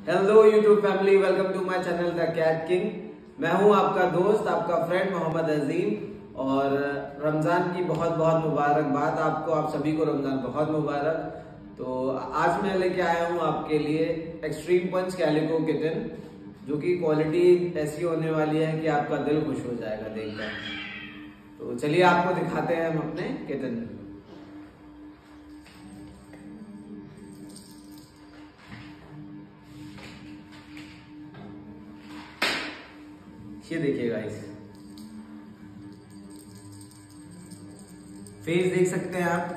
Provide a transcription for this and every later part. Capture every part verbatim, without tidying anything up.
Hello YouTube family, welcome to my channel the cat king. मैं हूं आपका दोस्त, आपका फ्रेंड मोहम्मद अजीम। और रमजान की बहुत बहुत मुबारकबाद आपको, आप सभी को रमजान बहुत मुबारक। तो आज मैं लेके आया हूं आपके लिए एक्सट्रीम पंच कैलिको किटन, जो कि क्वालिटी ऐसी होने वाली है कि आपका दिल खुश हो जाएगा देखकर। तो चलिए आपको दिखाते हैं हम अपने किटन। ये देखिए गाइस, फेस देख सकते हैं आप,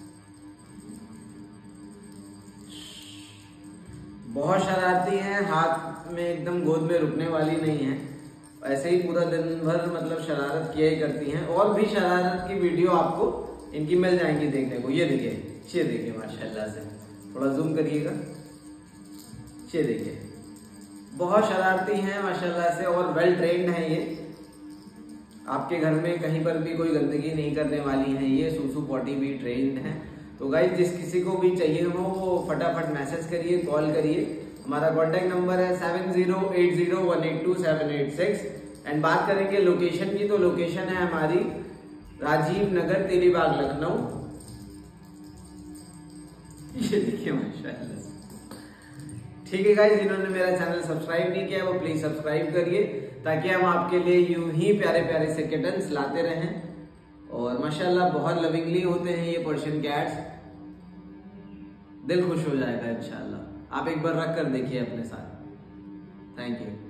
बहुत शरारती हैं, हाथ में एकदम गोद में रुकने वाली नहीं है। ऐसे ही पूरा दिन भर मतलब शरारत किया ही करती हैं। और भी शरारत की वीडियो आपको इनकी मिल जाएंगी देखने को। ये देखिए, ये देखिए माशाल्लाह से, थोड़ा जूम करिएगा, ये देखिए, बहुत शरारती हैं माशाल्लाह से और वेल ट्रेन्ड हैं। ये आपके घर में कहीं पर भी कोई गंदगी नहीं करने वाली हैं। ये सूसू पॉटी भी ट्रेन्ड हैं। तो गाइस, जिस किसी को भी चाहिए हो वो फटाफट मैसेज करिए, कॉल करिए। हमारा कॉन्टैक्ट नंबर है seven zero eight zero one eight two seven eight six. And बात करेंगे लोकेशन की, तो लोकेशन है हमारी राजीव नगर, तेलीबाग, लखनऊ। ये देखिए माशाल्लाह। ठीक है गाइस, जिन्होंने मेरा चैनल सब्सक्राइब नहीं किया वो प्लीज सब्सक्राइब करिए, ताकि हम आपके लिए यूं ही प्यारे प्यारे से किटन्स लाते रहें। और माशाल्लाह बहुत लविंगली होते हैं ये पर्शियन कैट्स, दिल खुश हो जाएगा इंशाल्लाह। आप एक बार रख कर देखिए अपने साथ। Thank you.